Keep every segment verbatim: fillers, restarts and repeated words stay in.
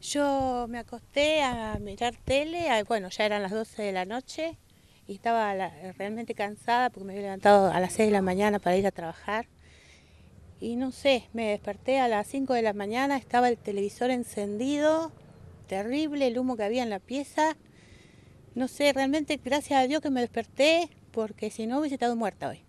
Yo me acosté a mirar tele, a- bueno, ya eran las doce de la noche y estaba la- realmente cansada porque me había levantado a las seis de la mañana para ir a trabajar. Y no sé, me desperté a las cinco de la mañana, estaba el televisor encendido, terrible el humo que había en la pieza. No sé, realmente gracias a Dios que me desperté porque si no hubiese estado muerta hoy.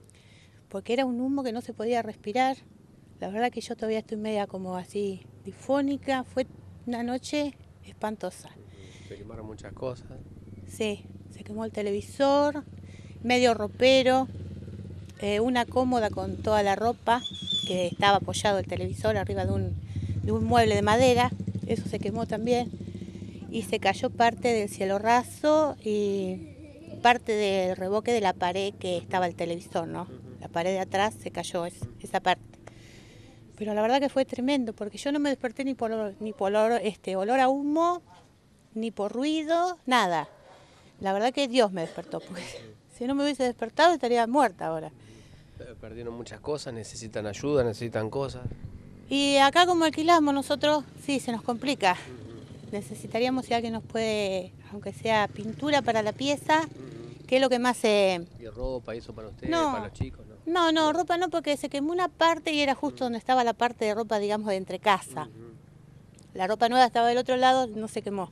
Porque era un humo que no se podía respirar. La verdad que yo todavía estoy media como así difónica, fue una noche espantosa. Se quemaron muchas cosas. Sí, se quemó el televisor, medio ropero, eh, una cómoda con toda la ropa, que estaba apoyado el televisor arriba de un, de un mueble de madera, eso se quemó también, y se cayó parte del cielo raso y parte del revoque de la pared que estaba el televisor, ¿no? La pared de atrás se cayó es- esa parte. Pero la verdad que fue tremendo, porque yo no me desperté ni por, olor- ni por olor, este, olor a humo, ni por ruido, nada. La verdad que Dios me despertó, porque si no me hubiese despertado estaría muerta ahora. Eh, Perdieron muchas cosas, necesitan ayuda, necesitan cosas. Y acá como alquilamos nosotros, sí, se nos complica. Necesitaríamos si alguien nos puede, aunque sea pintura para la pieza, que es lo que más se... Y ropa, y eso para ustedes, para No, los chicos, ¿no? no, no, ropa no, porque se quemó una parte y era justo donde estaba la parte de ropa, digamos, de entre casa. Ujú. La ropa nueva estaba del otro lado, no se quemó.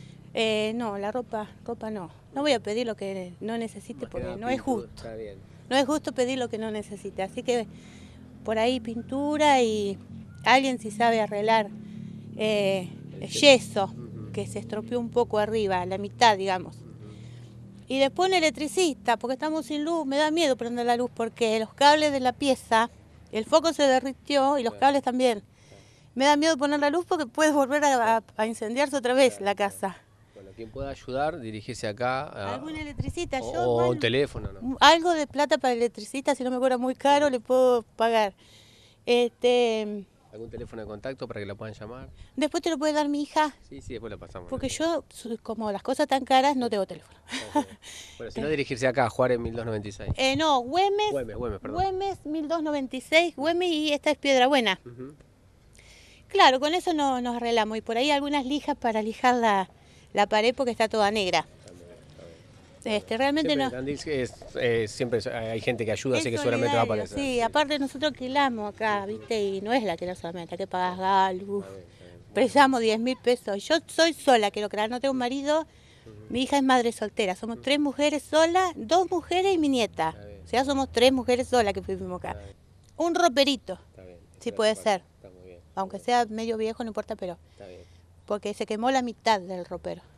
Eh, no, la ropa, ropa no. No voy a pedir lo que no necesite Más que porque nada no es pintura, justo. está bien. No es justo pedir lo que no necesite. Así que por ahí pintura y alguien si sabe arreglar eh, El yeso. yeso, Ujú, que se estropeó un poco arriba, la mitad, digamos. ujú. Y después un electricista, porque estamos sin luz. Me da miedo prender la luz porque los cables de la pieza, el foco se derritió y los Claro, cables también. claro, Me da miedo poner la luz porque puede volver a, a- a incendiarse otra vez claro, la claro. casa. Bueno, quien pueda ayudar, dirigirse acá Algún a- electricista, o, yo o un igual teléfono, ¿no? algo de plata para el electricista, si no me cobra muy caro, le puedo pagar. Este, ¿Algún teléfono de contacto para que la puedan llamar? después te lo puede dar mi hija, Sí, sí, después la pasamos. No hay porque problema. yo, su- como las cosas tan caras, no Sí, tengo teléfono. ok. Bueno, si no, dirigirse acá, Juárez mil doscientos noventa y seis. Eh, no, Güemes, Güemes, Güemes, perdón. Güemes mil doscientos noventa y seis, Güemes y esta es Piedra Buena. Ujú. Claro, con eso no, nos arreglamos. Y por ahí algunas lijas para lijar la, la pared porque está toda negra. Está muy bien, está bien. Bueno, Este, realmente siempre en no. Tandil es, eh, siempre hay gente que ayuda, Es así que seguramente va a solidario, aparecer. sí. Sí. Aparte nosotros alquilamos acá, ¿viste? Y no es la que no solamente, hay que pagar gas, luz. Está bien, está bien. Bueno. Prestamos diez mil pesos. Yo soy sola, quiero creer, no tengo marido. Ujú. Mi hija es madre soltera. Somos tres mujeres solas, dos mujeres y mi nieta. Está bien, O sea, somos tres mujeres solas que vivimos acá. está bien, Un roperito, está bien. Eso sí le puede hace falta. ser. Está muy bien. Aunque sea medio viejo, no importa, pero Está bien. porque se quemó la mitad del ropero.